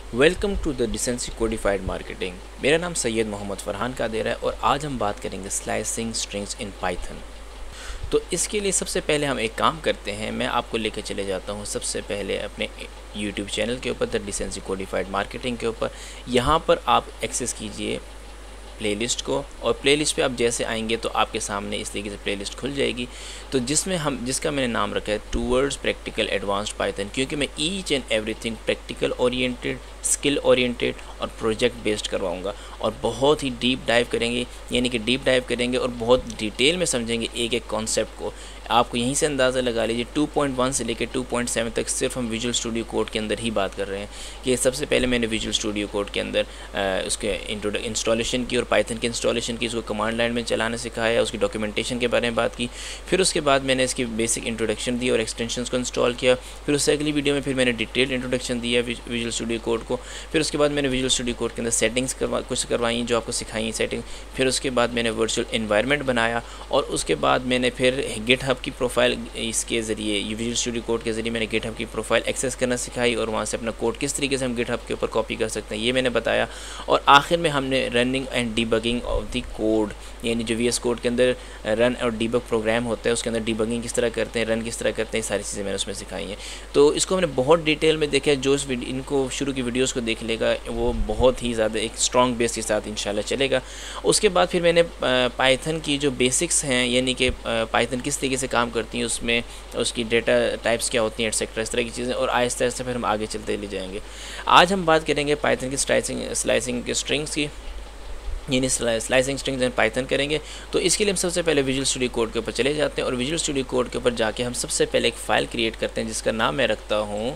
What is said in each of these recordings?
Welcome to the decency codified marketing. मेरा नाम सैयद मोहम्मद फ़रहान कादिर है और आज हम बात करेंगे स्लाइसिंग स्ट्रिंग्स इन पाइथन। तो इसके लिए सबसे पहले हम एक काम करते हैं, मैं आपको लेकर चले जाता हूँ सबसे पहले अपने यूट्यूब चैनल के ऊपर, द डिसेंसी कोडिफाइड मार्केटिंग के ऊपर। यहाँ पर आप एक्सेस कीजिए प्लेलिस्ट को, और प्लेलिस्ट पे आप जैसे आएंगे तो आपके सामने इस तरीके से प्लेलिस्ट खुल जाएगी। तो जिसका मैंने नाम रखा है टूवर्ड्स प्रैक्टिकल एडवांस्ड पाइथन, क्योंकि मैं each and everything practical oriented, skill oriented और प्रोजेक्ट बेस्ड करवाऊंगा, और बहुत ही डीप डाइव करेंगे, यानी कि डीप डाइव करेंगे और बहुत डिटेल में समझेंगे एक एक कॉन्सेप्ट को। आपको यहीं से अंदाज़ा लगा लीजिए 2.1 से लेकर 2.7 तक सिर्फ हम विजुअल स्टूडियो कोड के अंदर ही बात कर रहे हैं। कि सबसे पहले मैंने विजुअल स्टूडियो कोड के अंदर उसके इंस्टॉलेशन की और पाइथन के इंस्टॉलेशन की, उसको कमांड लाइन में चलाना सिखाया, उसकी डॉक्यूमेंटेशन के बारे में बात की। फिर उसके बाद मैंने इसकी बेसिक इंट्रोडक्शन दी और एक्सटेंशंस को इंस्टॉल किया। फिर उससे अगली वीडियो में फिर मैंने डिटेल इंट्रोडक्शन दिया विजुअल स्टूडियो कोड को। फिर उसके बाद मैंने विजुअल स्टूडियो कोड के अंदर सेटिंग्स कुछ करवाई जो आपको सिखाई सेटिंग। फिर उसके बाद मैंने वर्चुअल एनवायरनमेंट बनाया, और उसके बाद मैंने फिर गिटहब की प्रोफाइल इसके ज़रिए, विजुअल स्टूडियो कोड के ज़रिए मैंने गिटहब की प्रोफाइल एक्सेस करना सिखाई, और वहाँ से अपना कोड किस तरीके से हम गिटहब के ऊपर कॉपी कर सकते हैं ये मैंने बताया। और आखिर में हमने running and debugging of the code, यानी जो VS कोड के अंदर रन और डिबग प्रोग्राम होता है उसके अंदर डिबगिंग किस तरह करते हैं, रन किस तरह करते हैं, सारी चीज़ें मैंने उसमें सिखाई हैं। तो इसको मैंने बहुत डिटेल में देखा है। जो इनको शुरू की वीडियोस को देख लेगा वो बहुत ही ज़्यादा एक स्ट्रॉन्ग बेस के साथ इंशाल्लाह चलेगा। उसके बाद फिर मैंने पाइथन की जो बेसिक्स हैं, यानी कि पाइथन किस तरीके से काम करती हैं, उसमें उसकी डेटा टाइप्स क्या होती हैं एटसेट्रा, इस तरह की चीज़ें, और आहिस्ता आहिस्ता फिर हम आगे चलते ले जाएंगे। आज हम बात करेंगे पाइथन की स्लाइसिंग के स्ट्रिंग्स की, यानी स्लाइसिंग स्ट्रिंग्स एंड पाइथन करेंगे। तो इसके लिए हम सबसे पहले विजुअल स्टूडियो कोड के ऊपर चले जाते हैं, और विजुअल स्टूडियो कोड के ऊपर जाके हम सबसे पहले एक फ़ाइल क्रिएट करते हैं जिसका नाम मैं रखता हूँ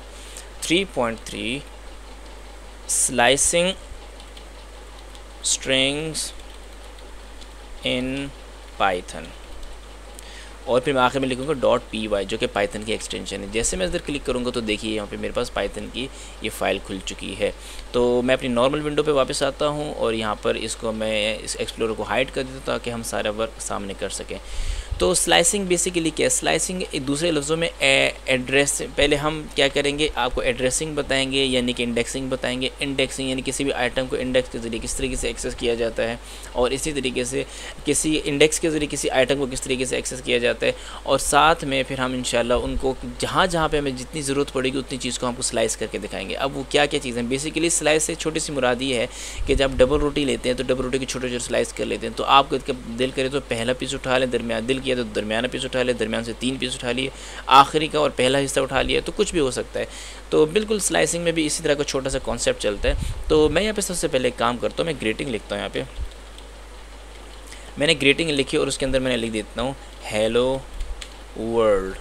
3.3 स्लाइसिंग स्ट्रिंग्स इन पाइथन, और फिर मैं आखिर में लिखूँगा .py जो कि पाइथन की एक्सटेंशन है। जैसे मैं इधर क्लिक करूँगा तो देखिए यहाँ पे मेरे पास पाइथन की ये फ़ाइल खुल चुकी है। तो मैं अपनी नॉर्मल विंडो पे वापस आता हूँ, और यहाँ पर इसको मैं इस एक्सप्लोरर को हाइड कर देता हूँ ताकि हम सारा वर्क सामने कर सकें। तो स्लाइसिंग बेसिकली क्या है? स्लाइसिंग एक दूसरे लफ्ज़ों में एड्रेस, पहले हम क्या करेंगे, आपको एड्रेसिंग बताएंगे, यानी कि इंडेक्सिंग बताएंगे। इंडेक्सिंग यानी किसी भी आइटम को इंडेक्स के ज़रिए किस तरीके से एक्सेस किया जाता है, और इसी तरीके से किसी इंडेक्स के ज़रिए किसी आइटम को किस तरीके से एक्सेस किया जाता है। और साथ में फिर हम इंशाल्लाह उनको जहाँ जहाँ पे हमें जितनी ज़रूरत पड़ेगी उतनी चीज़ को हमको स्लाइस करके दिखाएंगे। अब वो क्या क्या चीज़ें, बेसिकली स्लाइस से छोटी सी मुराद ये है कि जब डबल रोटी लेते हैं तो डबल रोटी की छोटे छोटे स्लाइस कर लेते हैं। तो आप दिल करे तो पहला पीस उठा लें, दरमियान दिल किया तो दरमियाना पीस उठा लें, दरमियान से 3 पीस उठा लिए, आखिरी का और पहला हिस्सा उठा लिया, तो कुछ भी हो सकता है। तो बिल्कुल स्लाइसिंग में भी इसी तरह का छोटा सा कॉन्सेप्ट चलता है। तो मैं यहाँ पे सबसे पहले एक काम करता हूँ, मैं ग्रीटिंग लिखता हूँ। यहाँ पे मैंने ग्रीटिंग लिखी और उसके अंदर मैंने लिख देता हूँ हेलो वर्ल्ड।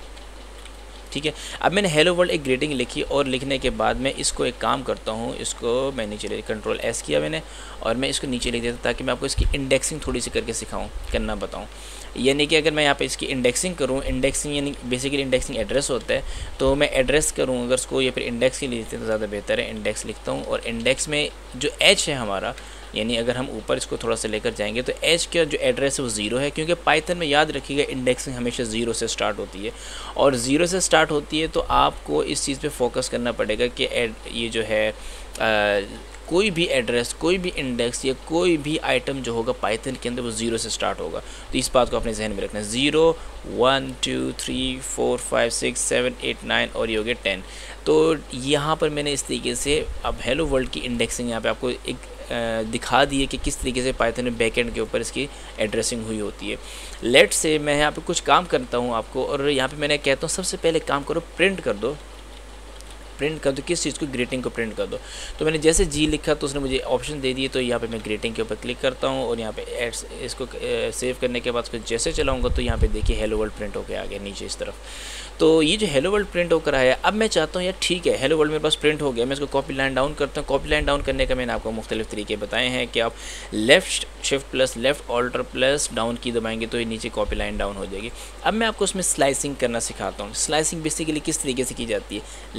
ठीक है, अब मैंने हेलो वर्ल्ड एक ग्रीटिंग लिखी, और लिखने के बाद मैं इसको एक काम करता हूँ, इसको मैं नीचे कंट्रोल S किया मैंने, और मैं इसको नीचे लिख देता ताकि मैं आपको इसकी इंडेक्सिंग थोड़ी सी करके सिखाऊँ, करना बताऊँ। यानी कि अगर मैं यहाँ पे इसकी इंडेक्सिंग करूँ, इंडेक्सिंग यानी बेसिकली इंडेक्सिंग एड्रेस होता है, तो मैं एड्रेस करूँ अगर उसको, या फिर इंडेक्स के लिए लिखते हैं तो ज़्यादा बेहतर है। इंडेक्स लिखता हूँ, और इंडेक्स में जो H है हमारा, यानी अगर हम ऊपर इसको थोड़ा सा लेकर जाएंगे तो H का जो एड्रेस है वो 0 है, क्योंकि पाइथन में याद रखिएगा इंडेक्सिंग हमेशा 0 से स्टार्ट होती है, और 0 से स्टार्ट होती है। तो आपको इस चीज़ पे फोकस करना पड़ेगा कि ये जो है कोई भी एड्रेस, कोई भी इंडेक्स या कोई भी आइटम जो होगा पाइथन के अंदर वो 0 से स्टार्ट होगा। तो इस बात को अपने जहन में रखना है। 0 1 2 3 4 5 6 7 8 9 और ये हो गया 10। तो यहाँ पर मैंने इस तरीके से अब हेलो वर्ल्ड की इंडेक्सिंग यहाँ पे आपको एक दिखा दी है कि किस तरीके से पाइथन में बैकएंड के ऊपर इसकी एड्रेसिंग हुई होती है। लेट से मैं यहाँ पे कुछ काम करता हूँ आपको, और यहाँ पे मैंने कहता हूँ सबसे पहले काम करो, प्रिंट कर दो। प्रिंट कर दो किस चीज़ को? ग्रीटिंग को प्रिंट कर दो। तो मैंने जैसे जी लिखा तो उसने मुझे ऑप्शन दे दिए। तो यहाँ पे मैं ग्रीटिंग के ऊपर क्लिक करता हूँ, और यहाँ पे एड्स इसको सेव करने के बाद उसको जैसे चलाऊँगा तो यहाँ पे देखिए हेलो वर्ल्ड प्रिंट होकर आ गया नीचे इस तरफ। तो ये जो हेलो वर्ल्ड प्रिंट होकर आया, अब मैं चाहता हूँ यार ठीक है हेलो वर्ल्ड मेरे पास प्रिंट हो गया, मैं इसको कॉपी लाइन डाउन करता हूँ। कॉपी लाइन डाउन करने का मैंने आपको मुख्तलिफ तरीके बताए हैं कि आप left shift plus left alter plus down key दबाएंगे तो ये नीचे कॉपी लाइन डाउन हो जाएगी। अब मैं आपको उसमें स्लाइसिंग करना सिखाता हूँ। स्लाइसिंग बेसिकली किस तरीके से की जाती है। लेट से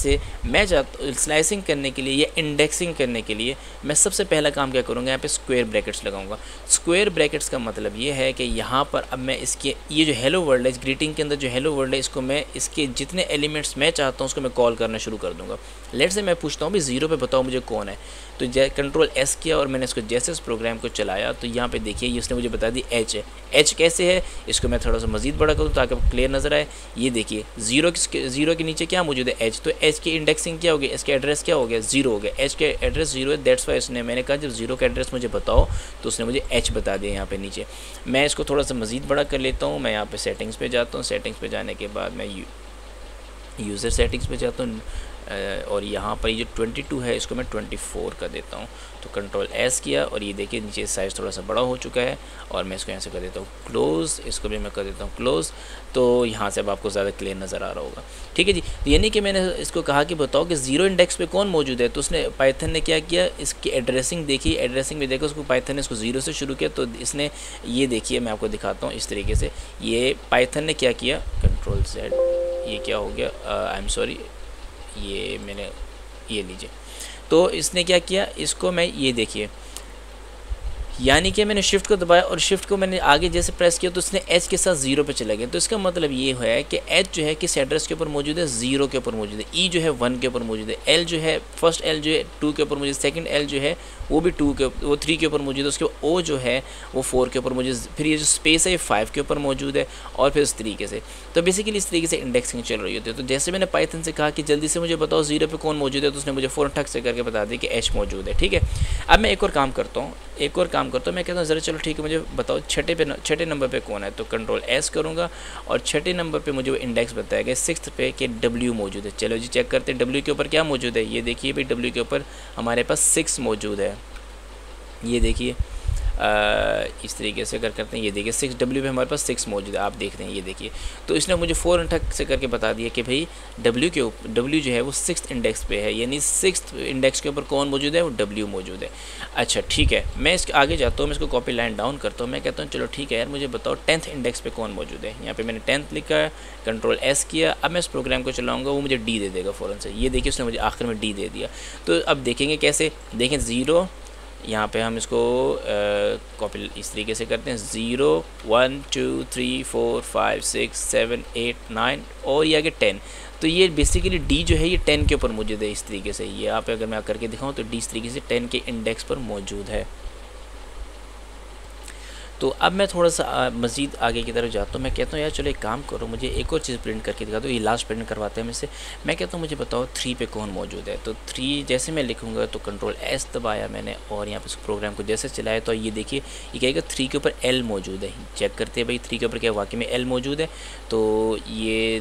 से मैं स्लाइसिंग करने के लिए या इंडेक्सिंग करने के लिए मैं सबसे पहला काम क्या करूँगा, यहाँ पे स्क्वायर ब्रैकेट्स लगाऊंगा। स्क्वायर ब्रैकेट्स का मतलब ये है कि यहाँ पर अब मैं इसके ये जो हेलो वर्ल्ड है, इस ग्रीटिंग के अंदर जो हेलो वर्ल्ड है, इसको मैं इसके जितने एलिमेंट्स मैं चाहता हूँ उसको मैं कॉल करना शुरू कर दूँगा। लेट से मैं पूछता हूँ भाई 0 पे बताओ मुझे कौन है, तो कंट्रोल S किया और मैंने इसको जैसे इस प्रोग्राम को चलाया तो यहाँ पे देखिए ये उसने मुझे बता दी H है। H कैसे है, इसको मैं थोड़ा सा मज़ीद बड़ा करूँ ताकि आपको क्लियर नज़र आए। ये देखिए 0 के नीचे क्या मौजूद है, H, तो H की इंडेक्सिंग क्या हो गई, इसके एड्रेस क्या हो गया, 0 हो गया। H के एड्रेस 0 है, दैट्स वाई उसने, मैंने कहा जब 0 का एड्रेस मुझे बताओ तो उसने मुझे H बता दिया यहाँ पे नीचे। मैं इसको थोड़ा सा मज़ीद बड़ा कर लेता हूँ। मैं यहाँ पर सेटिंग्स पर जाता हूँ, सेटिंग्स पर जाने के बाद मैं यूज़र सेटिंग्स पे जाता हूँ और यहाँ पर ये जो 22 है इसको मैं 24 कर देता हूँ। तो कंट्रोल S किया और ये देखिए नीचे साइज़ थोड़ा सा बड़ा हो चुका है और मैं इसको यहाँ से कर देता हूँ क्लोज़, इसको भी मैं कर देता हूँ क्लोज़। तो यहाँ से अब आपको ज़्यादा क्लियर नज़र आ रहा होगा, ठीक है जी। तो यानी कि मैंने इसको कहा कि बताओ कि 0 इंडेक्स पे कौन मौजूद है, तो उसने पाइथन ने क्या किया, इसकी एड्रेसिंग देखी, एड्रेसिंग में देखो उसको पाइथन ने इसको 0 से शुरू किया। तो इसने ये देखिए मैं आपको दिखाता हूँ इस तरीके से, ये पाइथन ने क्या किया, कंट्रोल Z, ये क्या हो गया, आई एम सॉरी, ये मैंने ये लीजिए। तो इसने क्या किया, इसको मैं ये देखिए, यानी कि मैंने शिफ्ट को दबाया और शिफ्ट को मैंने आगे जैसे प्रेस किया तो उसने H के साथ 0 पे चला गया। तो इसका मतलब ये है कि H जो है किस एड्रेस के ऊपर मौजूद है, 0 के ऊपर मौजूद है। E जो है 1 के ऊपर मौजूद है। L जो है फर्स्ट L जो है 2 के ऊपर मौजूद है। सेकंड L जो है वो भी 3 के ऊपर मौजूद है। उसके O जो है वो 4 के ऊपर मौजूद है। फिर ये जो स्पेस है ये 5 के ऊपर मौजूद है और फिर इस तरीके से। तो बेसिकली इस तरीके से इंडेक्सिंग चल रही होती है। तो जैसे मैंने पाइथन से कहा कि जल्दी से मुझे बताओ 0 पे कौन मौजूद है, तो उसने मुझे फ़ौरन ठक से करके बता दिया कि H मौजूद है, ठीक है। अब मैं एक और काम करता हूँ, मैं कहता हूँ ज़रा चलो ठीक है मुझे बताओ छठे नंबर पे कौन है। तो कंट्रोल S करूँगा और छठे नंबर पे मुझे वो इंडेक्स बताएगा 6th पे कि W मौजूद है। चलो जी चेक करते हैं W के ऊपर क्या मौजूद है। ये देखिए भाई W के ऊपर हमारे पास 6 मौजूद है। ये देखिए इस तरीके से करते हैं, ये देखिए 6W पे हमारे पास 6 मौजूद है, आप देख रहे हैं ये देखिए। तो इसने मुझे फ़ौरन ठक से करके बता दिया कि भाई W जो है वो 6th इंडेक्स पे है, यानी 6th इंडेक्स के ऊपर कौन मौजूद है, वो W मौजूद है। अच्छा ठीक है, मैं इसके आगे जाता हूँ, मैं इसको कॉपी लाइन डाउन करता हूँ। मैं कहता हूँ चलो ठीक है यार मुझे बताओ 10th इंडेक्स पे कौन मौजूद है। यहाँ पर मैंने 10th लिखा है, कंट्रोल S किया। अब मैं इस प्रोग्राम को चलाऊँगा, वो मुझे D दे देगा फ़ौरन से। ये देखिए उसने मुझे आखिर में D दे दिया। तो अब देखेंगे कैसे, देखें 0, यहाँ पे हम इसको कॉपी इस तरीके से करते हैं 0 1 2 3 4 5 6 7 8 9 और ये आगे 10। तो ये बेसिकली D जो है ये 10 के ऊपर मौजूद है। इस तरीके से ये यहाँ पे अगर मैं करके दिखाऊँ तो D इस तरीके से 10 के इंडेक्स पर मौजूद है। तो अब मैं थोड़ा सा मज़ीद आगे की तरफ जाता हूँ। मैं कहता हूँ यार चलो एक काम करो, मुझे एक और चीज़ प्रिंट करके दिखा दो। ये लास्ट प्रिंट करवाते हैं मुझसे। मैं कहता हूँ मुझे बताओ 3 पे कौन मौजूद है। तो 3 जैसे मैं लिखूँगा तो कंट्रोल S दबाया मैंने और यहाँ पे इस प्रोग्राम को जैसे चलाया तो ये देखिए ये कहेगा 3 के ऊपर L मौजूद है। चेक करते हैं भाई 3 के ऊपर क्या वाकई में L मौजूद है। तो ये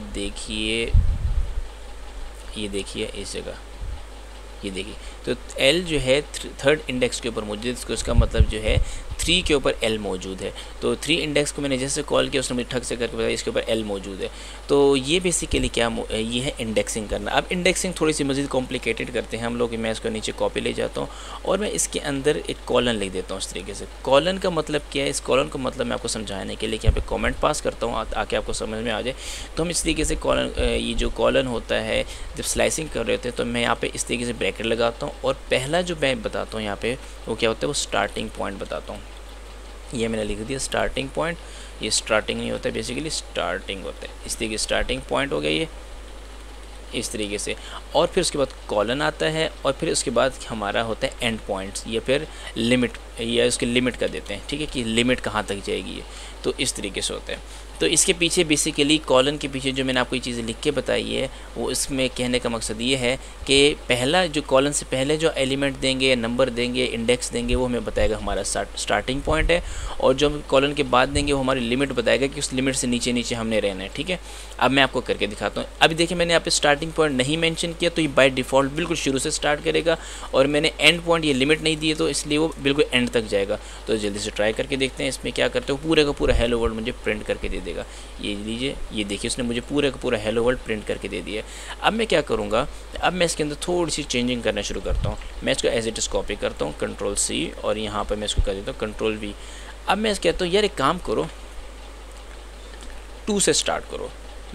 देखिए इस जगह ये देखिए तो L जो है 3rd इंडेक्स के ऊपर मौजूद है। इसका मतलब जो है 3 के ऊपर L मौजूद है। तो 3 इंडेक्स को मैंने जैसे कॉल किया उसने मुझे ठग से करके बताया इसके ऊपर L मौजूद है। तो ये बेसिकली क्या ये है इंडेक्सिंग करना। अब इंडेक्सिंग थोड़ी सी मज़ीद कॉम्प्लिकेटेड करते हैं हम लोग। मैं इसको नीचे कॉपी ले जाता हूँ और मैं इसके अंदर एक कॉलन लिख देता हूँ इस तरीके से। कॉलन का मतलब क्या है, इस कॉलन का मतलब मैं आपको समझाने के लिए यहाँ पे कमेंट पास करता हूँ ताकि आपको समझ में आ जाए। तो हम इस तरीके से कॉलन, ये जो कॉलन होता है जब स्लाइसिंग कर रहे होते हैं तो मैं यहाँ पे इस तरीके से ब्रैकेट लगाता हूँ और पहला जो मैं बताता हूँ यहाँ पे वो क्या होता है, वो स्टार्टिंग पॉइंट बताता हूँ। ये मैंने लिख दिया स्टार्टिंग पॉइंट। ये स्टार्टिंग नहीं होता है, बेसिकली स्टार्टिंग होता है। इस तरीके स्टार्टिंग पॉइंट हो गया ये इस तरीके से। और फिर उसके बाद कॉलन आता है और फिर उसके बाद हमारा होता है एंड पॉइंट्स या फिर लिमिट, या उसके लिमिट कर देते हैं, ठीक है, कि लिमिट कहाँ तक जाएगी ये। तो इस तरीके से होता है। तो इसके पीछे बेसिकली कॉलन के पीछे जो मैंने आपको ये चीज़ें लिख के बताई है वो इसमें कहने का मकसद ये है कि पहला जो कॉलन से पहले जो एलिमेंट देंगे, नंबर देंगे, इंडेक्स देंगे, वो हमें बताएगा हमारा स्टार्टिंग पॉइंट है। और जो कॉलन के बाद देंगे वो हमारी लिमिट बताएगा कि उस लिमिट से नीचे नीचे हमने रहना है, ठीक है। अब मैं आपको करके दिखाता हूँ। अभी देखिए मैंने यहाँ पे स्टार्टिंग पॉइंट नहीं मेंशन किया तो ये बाय डिफ़ॉल्ट बिल्कुल शुरू से स्टार्ट करेगा और मैंने एंड पॉइंट ये लिमिट नहीं दी है तो इसलिए वो बिल्कुल एंड तक जाएगा। तो जल्दी से ट्राई करके देखते हैं इसमें क्या करते हो। पूरे का पूरा हेलो वर्ल्ड मुझे प्रिंट करके दे देगा। ये लीजिए, ये देखिए उसने मुझे पूरे का पूरा हेलो वर्ल्ड प्रिंट करके दे दिया। अब मैं क्या करूँगा, अब मैं इसके अंदर थोड़ी सी चेंजिंग करना शुरू करता हूँ। मैं इसको एज इट इज़ कॉपी करता हूँ, कंट्रोल C और यहाँ पर मैं इसको कर देता हूँ कंट्रोल V। अब मैं कहता हूँ यार एक काम करो 2 से स्टार्ट करो।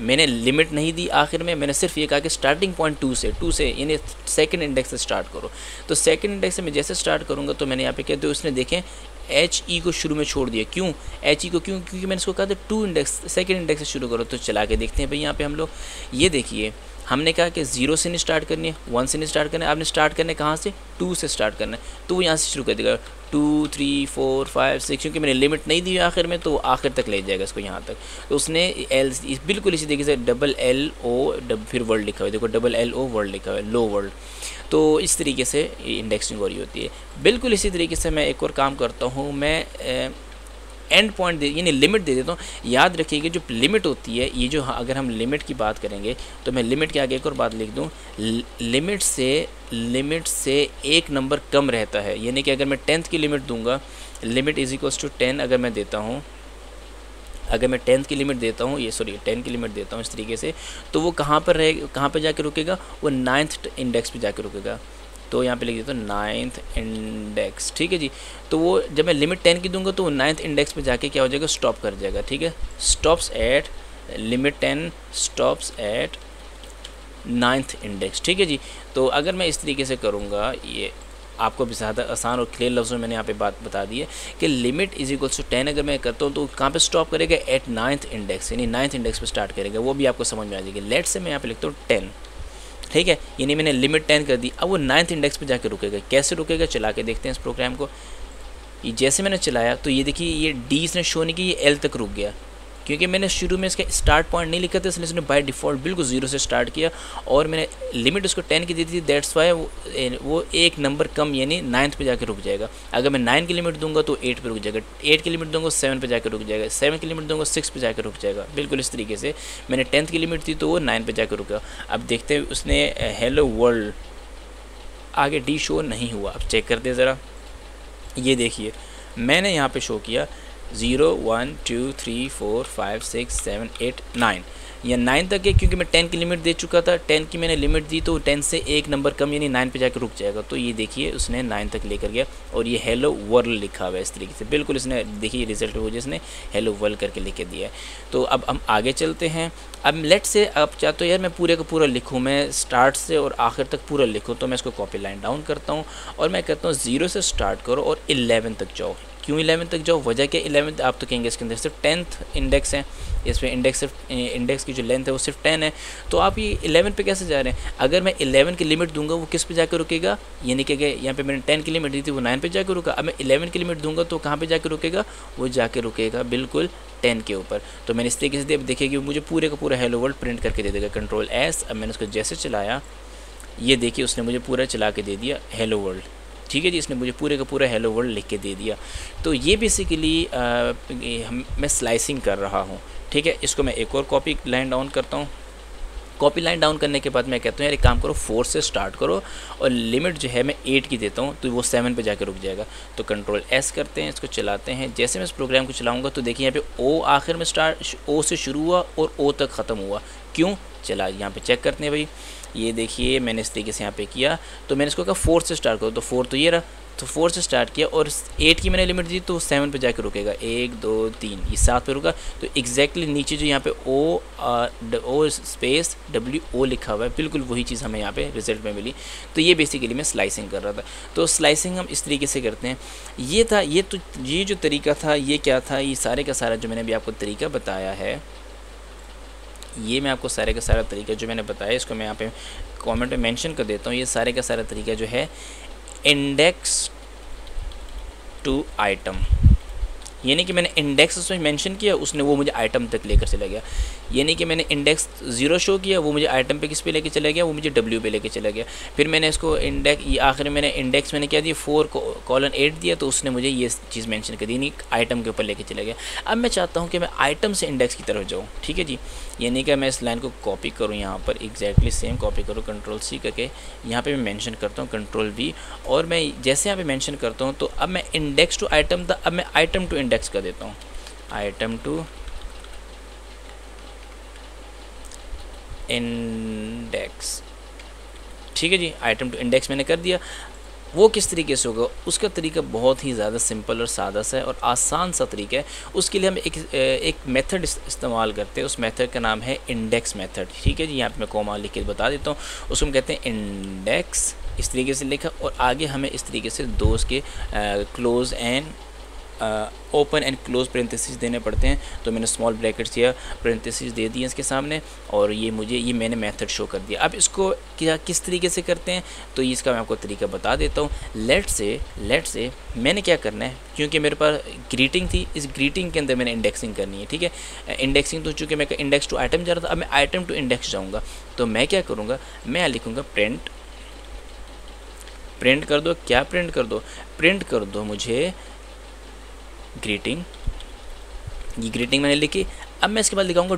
मैंने लिमिट नहीं दी आखिर में, मैंने सिर्फ ये कहा कि स्टार्टिंग पॉइंट 2 से यानी सेकंड इंडेक्स से स्टार्ट करो। तो सेकंड इंडेक्स से मैं जैसे स्टार्ट करूँगा तो मैंने यहाँ पे कहते हुए उसने देखें एच ई को शुरू में छोड़ दिया। क्यों एच ई को? क्योंकि मैंने इसको कहा था 2 इंडेक्स सेकंड इंडेक्स से शुरू करो। तो चला के देखते हैं भाई यहाँ पे हम लोग, ये देखिए हमने कहा कि 0 से नहीं स्टार्ट करनी है, 1 से नहीं स्टार्ट करना है, आपने स्टार्ट करना है कहाँ से? 2 से स्टार्ट करना है। तो वो यहाँ से शुरू कर देगा 2 3 4 5 6, क्योंकि मैंने लिमिट नहीं दी आखिर में तो आखिर तक ले जाएगा इसको यहाँ तक। तो उसने एल बिल्कुल इसी तरीके से $LO फिर वर्ल्ड लिखा हुआ है, देखो $LO वर्ल्ड लिखा हुआ है, लो वर्ल्ड। तो इस तरीके से इंडेक्सिंग हो रही होती है। बिल्कुल इसी तरीके से मैं एक और काम करता हूँ, मैं एंड पॉइंट दे यानी लिमिट दे देता हूँ। याद रखिएगा जो लिमिट होती है ये जो, अगर हम लिमिट की बात करेंगे तो मैं लिमिट के आगे एक और बात लिख दूँ, लिमिट से एक नंबर कम रहता है। यानी कि अगर मैं 10th की लिमिट दूंगा, लिमिट इज इक्वल्स टू 10 अगर मैं देता हूँ, अगर मैं 10th की लिमिट देता हूँ, ये सॉरी 10 की लिमिट देता हूँ इस तरीके से, तो वो कहाँ पर रहेगा, कहाँ पर जाके रुकेगा? वो 9th इंडेक्स पे जाके रुकेगा। तो यहाँ पे लिख देता हूँ 9th इंडेक्स, ठीक है जी। तो वो जब मैं लिमिट 10 की दूंगा तो वो 9th इंडेक्स पे जाके क्या हो जाएगा? स्टॉप कर जाएगा, ठीक है। Stops at limit 10 stops at 9th index, ठीक है जी। तो अगर मैं इस तरीके से करूँगा, ये आपको भी ज़्यादा आसान और क्लियर लफ्ज़ों में मैंने यहाँ पे बात बता दी है कि लिमिट इज इक्वल्स टू 10 अगर मैं करता हूँ तो कहाँ पे स्टॉप करेगा? एट 9th इंडेक्स, यानी 9th इंडेक्स पे स्टार्ट करेगा। वो भी आपको समझ में आ जाएगी। लेट से मैं यहाँ पे लिखता हूँ 10, ठीक है, यानी मैंने लिमिट 10 कर दी। अब वो 9th इंडेक्स पे जाके रुकेगा। कैसे रुकेगा? चला के देखते हैं इस प्रोग्राम को। ये जैसे मैंने चलाया तो ये देखिए ये डी इसने शो नहीं की, ये एल तक रुक गया, क्योंकि मैंने शुरू में इसका स्टार्ट पॉइंट नहीं लिखा था, इसलिए इसने बाय डिफ़ॉल्ट बिल्कुल 0 से स्टार्ट किया और मैंने लिमिट उसको 10 की दी थी। दैट्स वाई वो एक नंबर कम यानी 9th पे जाके रुक जाएगा। अगर मैं 9 की लिमिट दूंगा तो 8 पे रुक जाएगा, 8 की लिमिट दूंगा 7 पे जाकर रुक जाएगा, 7 की लिमिट दूंगा 6 पे जाकर रुक जाएगा। बिल्कुल इस तरीके से मैंने 10th की लिमिट थी तो वो 9 पे जाकर रुका। अब देखते हैं उसने हेलो वर्ल्ड आगे डी शो नहीं हुआ। अब चेक करते ज़रा, ये देखिए मैंने यहाँ पे शो किया 0 1 2 3 4 5 6 7 8 9, या 9 तक है क्योंकि मैं 10 की लिमिट दे चुका था। 10 की मैंने लिमिट दी तो 10 से एक नंबर कम यानी 9 पे जाकर रुक जाएगा। तो ये देखिए उसने 9 तक लेकर गया और ये हेलो वर्ल्ड लिखा हुआ है इस तरीके से। बिल्कुल इसने देखिए रिजल्ट वो जिसने हेलो वर्ल्ड करके लिख दिया है। तो अब हम आगे चलते हैं। अब लेट से अब चाहते हो यार मैं पूरे का पूरा लिखूँ, मैं स्टार्ट से और आखिर तक पूरा लिखूँ, तो मैं इसको कॉपी लाइन डाउन करता हूँ और मैं कहता हूँ 0 से स्टार्ट करो और 11 तक जाओ। क्यों 11 तक जाओ? वजह क्या? 11 आप तो कहेंगे इसके अंदर सिर्फ 10th इंडेक्स है, इसमें इंडेक्स की जो लेंथ है वो सिर्फ 10 है, तो आप ये 11 पे कैसे जा रहे हैं? अगर मैं 11 की लिमिट दूंगा वो किस पे जाकर रुकेगा? यानी कि यहाँ पे मैंने 10 की लिमिट दी थी वो 9 पे जाकर रुका। अब मैं 11 की लिमिट दूंगा तो कहाँ पे जाकर रुकेगा? वो जाकर रुकेगा बिल्कुल 10 के ऊपर। तो मैंने इस तरीके से देखिए कि मुझे पूरे का पूरा हेलो वर्ल्ड प्रिंट करके दे देगा। कंट्रोल एस, अब मैंने उसको जैसे चलाया ये देखिए उसने मुझे पूरा चला के दे दिया हेलो वर्ल्ड, ठीक है जी। इसने मुझे पूरे का पूरा हेलो वर्ल्ड लिख के दे दिया। तो ये बेसिकली मैं स्लाइसिंग कर रहा हूँ, ठीक है। इसको मैं एक और कॉपी लाइन डाउन करता हूँ। कॉपी लाइन डाउन करने के बाद मैं कहता हूँ यार एक काम करो 4 से स्टार्ट करो और लिमिट जो है मैं 8 की देता हूँ तो वो 7 पे जाकर रुक जाएगा। तो कंट्रोल एस करते हैं, इसको चलाते हैं। जैसे मैं इस प्रोग्राम को चलाऊँगा तो देखिए यहाँ पे ओ आखिर में ओ से शुरू हुआ और ओ तक ख़त्म हुआ। क्यों? चला यहाँ पे चेक करते हैं भाई। ये देखिए मैंने इस तरीके से यहाँ पे किया तो मैंने इसको कहा 4 से स्टार्ट करो, तो 4 तो ये रहा, तो 4 से स्टार्ट किया और 8 की मैंने लिमिट दी तो 7 पे जाकर रुकेगा। 1 2 3 ये 7 पे रुका। तो एग्जैक्टली नीचे जो यहाँ पे ओ स्पेस WO लिखा हुआ है बिल्कुल वही चीज़ हमें यहाँ पे रिजल्ट में मिली। तो ये बेसिकली मैं स्लाइसिंग कर रहा था। तो स्लाइसिंग हम इस तरीके से करते हैं। ये था ये जो तरीका था ये क्या था? ये सारे का सारा जो मैंने अभी आपको तरीका बताया है, ये मैं आपको सारे का सारा तरीका जो मैंने बताया इसको मैं यहाँ पे कमेंट में मेंशन कर देता हूँ। ये सारे का सारा तरीका जो है इंडेक्स टू आइटम, यानी कि मैंने इंडेक्स उसमें मेंशन किया उसने वो मुझे आइटम तक लेकर चला गया। यानी कि मैंने इंडेक्स 0 शो किया वो मुझे आइटम पे किस पे लेके चला गया? वो मुझे W पे लेके चला गया। फिर मैंने इसको आखिर में मैंने इंडेक्स मैंने क्या दिया 4:8 दिया तो उसने मुझे ये चीज़ मेंशन कर दी, नहीं आइटम के ऊपर लेके चला गया। अब मैं चाहता हूँ कि मैं आइटम से इंडेक्स की तरफ जाऊँ, ठीक है जी। यानी कि मैं इस लाइन को कॉपी करूँ, यहाँ पर एग्जैक्टली सेम कॉपी करूँ, कंट्रोल C करके यहाँ पर मैं मैंशन करता हूँ कंट्रोल V, और मैं जैसे यहाँ पर मैंशन करता हूँ तो अब मैं इंडेक्स टू आइटम था, अब मैं आइटम टू इंडेक्स कर देता हूँ। आइटम टू इंडेक्स, ठीक है जी। आइटम टू इंडेक्स मैंने कर दिया। वो किस तरीके से होगा, उसका तरीका बहुत ही ज़्यादा सिंपल और सादा सा है और आसान सा तरीका है। उसके लिए हम एक मेथड इस्तेमाल करते हैं, उस मेथड का नाम है इंडेक्स मेथड। ठीक है जी, यहाँ पे मैं कॉमा लिख के बता देता हूँ। उसको हम कहते हैं इंडेक्स, इस तरीके से लिखा, और आगे हमें इस तरीके से दो उसके close and open and close parenthesis देने पड़ते हैं। तो मैंने स्मॉल ब्रैकेट्स या पेरेंथेसिस दे दिए इसके सामने, और ये मैंने मेथड शो कर दिया। अब इसको क्या किस तरीके से करते हैं, तो इसका मैं आपको तरीका बता देता हूँ। लेट से मैंने क्या करना है, क्योंकि मेरे पास ग्रीटिंग थी, इस ग्रीटिंग के अंदर मैंने इंडेक्सिंग करनी है। ठीक है, इंडेक्सिंग तो चूँकि मैं इंडेक्स टू आइटम जा रहा था, अब मैं आइटम टू इंडेक्स जाऊँगा। तो मैं क्या करूँगा, मैं लिखूँगा प्रिंट कर दो। क्या प्रिंट कर दो मुझे ग्रीटिंग। ये ग्रीटिंग मैंने लिखी। अब मैं इसके बाद लिखाऊंगा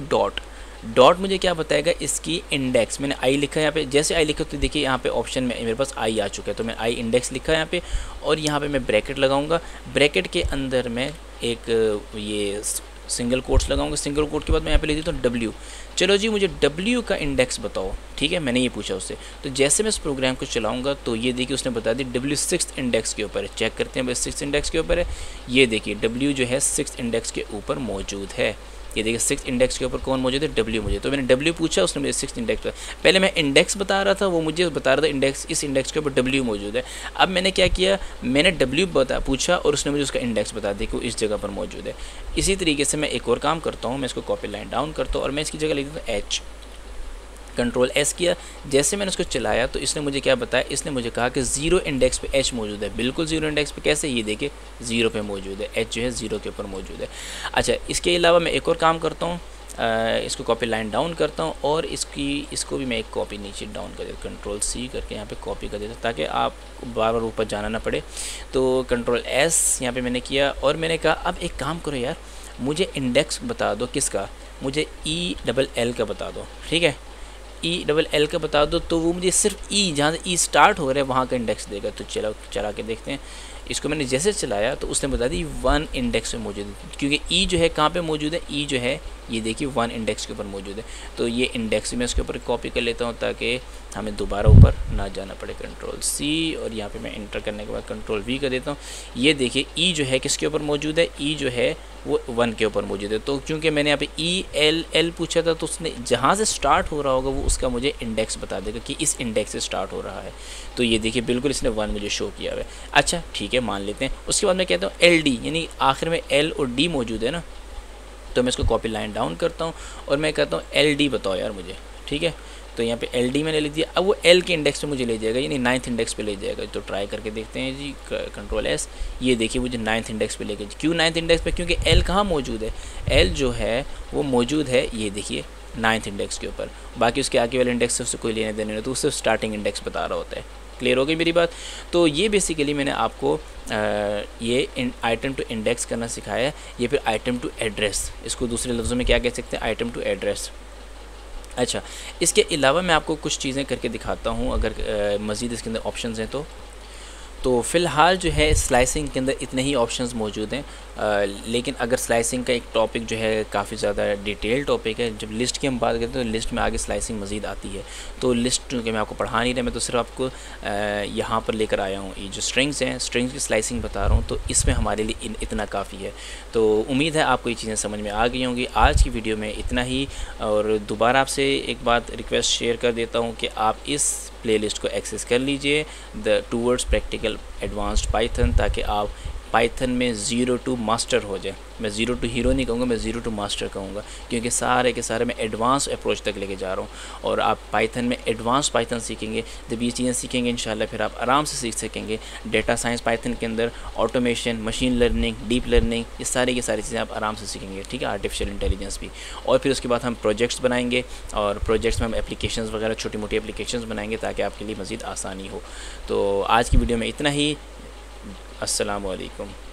डॉट मुझे क्या बताएगा, इसकी इंडेक्स। मैंने आई लिखा है यहाँ पे, जैसे आई लिखा तो देखिए यहाँ पे ऑप्शन में मेरे पास आई आ चुका है, तो मैं आई इंडेक्स लिखा है यहाँ पे, और यहाँ पे मैं ब्रैकेट लगाऊंगा। ब्रैकेट के अंदर मैं एक ये सिंगल कोट्स लगाऊंगा। सिंगल कोट के बाद मैं यहाँ पे लिख देता हूँ डब्ल्यू। चलो जी, मुझे डब्ल्यू का इंडेक्स बताओ। ठीक है, मैंने ये पूछा उससे। तो जैसे मैं इस प्रोग्राम को चलाऊंगा तो ये देखिए उसने बता दी डब्ल्यू 6th इंडेक्स के ऊपर है। चेक करते हैं, बस 6th इंडेक्स के ऊपर है। ये देखिए डब्ल्यू जो है 6th इंडेक्स के ऊपर मौजूद है। ये देखिए 6th इंडेक्स के ऊपर कौन मौजूद है, डब्ल्यू मुझे। तो मैंने डब्ल्यू पूछा, उसने मुझे 6th इंडेक्स पर, पहले मैं इंडेक्स बता रहा था, वो मुझे बता रहा था इंडेक्स, इस इंडेक्स के ऊपर डब्ल्यू मौजूद है। अब मैंने क्या किया, मैंने डब्ल्यू पूछा और उसने मुझे उसका इंडेक्स बता दिया कि वो इस जगह पर मौजूद है। इसी तरीके से मैं एक और काम करता हूँ, मैं इसको कॉपी लाइन डाउन करता हूँ और मैं इसकी जगह लिख देता हूँ एच। कंट्रोल एस किया। जैसे मैंने उसको चलाया तो इसने मुझे क्या बताया, इसने मुझे कहा कि 0 इंडेक्स पे एच मौजूद है। बिल्कुल 0 इंडेक्स पे, कैसे, ये देखिए 0 पे मौजूद है, एच जो है 0 के ऊपर मौजूद है। अच्छा, इसके अलावा मैं एक और काम करता हूँ, इसको कॉपी लाइन डाउन करता हूँ और इसको भी मैं एक कॉपी नीचे डाउन कर देता हूँ। कंट्रोल सी करके यहाँ पे कॉपी कर देता हूँ ताकि आप बार बार ऊपर जाना ना पड़े। तो कंट्रोल एस यहाँ पे मैंने किया और मैंने कहा अब एक काम करो यार, मुझे इंडेक्स बता दो, किसका, मुझे ELL का बता दो। ठीक है, ELL का बता दो, तो वो मुझे सिर्फ जहाँ से ई स्टार्ट हो रहा है वहाँ का इंडेक्स देगा। तो चलो चला के देखते हैं। इसको मैंने जैसे चलाया तो उसने बता दी 1 इंडेक्स में मौजूद है, क्योंकि ई जो है कहाँ पे मौजूद है, ई जो है ये देखिए 1 इंडेक्स के ऊपर मौजूद है। तो ये इंडेक्स मैं इसके ऊपर कॉपी कर लेता हूँ ताकि हमें दोबारा ऊपर ना जाना पड़े। कंट्रोल सी और यहाँ पे मैं इंटर करने के बाद कंट्रोल वी कर देता हूँ। ये देखिए ई जो है किसके ऊपर मौजूद है, ई जो है वो 1 के ऊपर मौजूद है। तो क्योंकि मैंने यहाँ पे ELL पूछा था तो उसने जहाँ से स्टार्ट हो रहा होगा वो उसका मुझे इंडेक्स बता देगा कि इस इंडेक्स से स्टार्ट हो रहा है। तो ये देखिए बिल्कुल इसने 1 मुझे शो किया हुआ है। अच्छा ठीक है, मान लेते हैं। उसके बाद मैं कहता हूँ LD, यानी आखिर में L और D मौजूद है ना, तो मैं इसको कॉपी लाइन डाउन करता हूँ और मैं कहता हूँ LD बताओ यार मुझे। ठीक है, तो यहाँ पे LD मैंने लिख दिया। अब वो L के इंडेक्स पे मुझे ले जाएगा, यानी 9th इंडेक्स पे ले जाएगा। तो ट्राई करके देखते हैं जी, कंट्रोल एस। ये देखिए मुझे 9th इंडेक्स पे लेके, क्यों 9th इंडेक्स पे, क्योंकि L कहाँ मौजूद है, L जो है वो मौजूद है ये देखिए 9th इंडेक्स के ऊपर। बाकी उसके आगे वाले इंडेक्स से उससे कोई लेने देने नहीं, तो उससे स्टार्टिंग इंडेक्स बता रहा होता है। क्लियर हो गई मेरी बात। तो ये बेसिकली मैंने आपको ये आइटम टू इंडेक्स करना सिखाया है। ये फिर आइटम टू एड्रेस, इसको दूसरे लफ्ज़ों में क्या कह सकते हैं, आइटम टू एड्रेस। अच्छा, इसके अलावा मैं आपको कुछ चीज़ें करके दिखाता हूँ, अगर मज़ीद इसके अंदर ऑप्शंस हैं तो फ़िलहाल जो है स्लाइसिंग के अंदर इतने ही ऑप्शंस मौजूद हैं। लेकिन अगर स्लाइसिंग का एक टॉपिक जो है काफ़ी ज़्यादा डिटेल टॉपिक है, जब लिस्ट की हम बात करते हैं तो लिस्ट में आगे स्लाइसिंग मज़ीद आती है। तो लिस्ट क्योंकि मैं आपको पढ़ा नहीं रहा, मैं तो सिर्फ आपको यहाँ पर लेकर आया हूँ। ये जो स्ट्रिंग्स हैं, स्ट्रिंग्स की स्लाइसिंग बता रहा हूँ, तो इसमें हमारे लिए इतना काफ़ी है। तो उम्मीद है आपको ये चीज़ें समझ में आ गई होंगी। आज की वीडियो में इतना ही, और दोबारा आपसे एक बात रिक्वेस्ट शेयर कर देता हूँ कि आप इस प्लेलिस्ट को एक्सेस कर लीजिए, the towards practical advanced Python, ताकि आप पाइथन में 0 to मास्टर हो जाए। मैं 0 to हीरो नहीं कहूँगा, मैं 0 to मास्टर कहूँगा, क्योंकि सारे के सारे मैं एडवांस अप्रोच तक लेके जा रहा हूँ। और आप पाइथन में एडवांस पाइथन सीखेंगे, जब ये चीज़ें सीखेंगे इंशाल्लाह फिर आप आराम से सीख सकेंगे। डेटा साइंस पाइथन के अंदर, automation, machine learning, deep learning, ये सारी की सारी चीज़ें आप आराम से सीखेंगे। ठीक है, आर्टिफिशियल इंटेलिजेंस भी। और फिर उसके बाद हम प्रोजेक्ट्स बनाएंगे, और प्रोजेक्ट्स में हम एप्लीकेशंस वगैरह छोटी मोटी एप्लीकेशंस बनाएंगे ताकि आपके लिए मज़ीद आसानी हो। तो आज की वीडियो में इतना ही। अस्सलामु अलैकुम।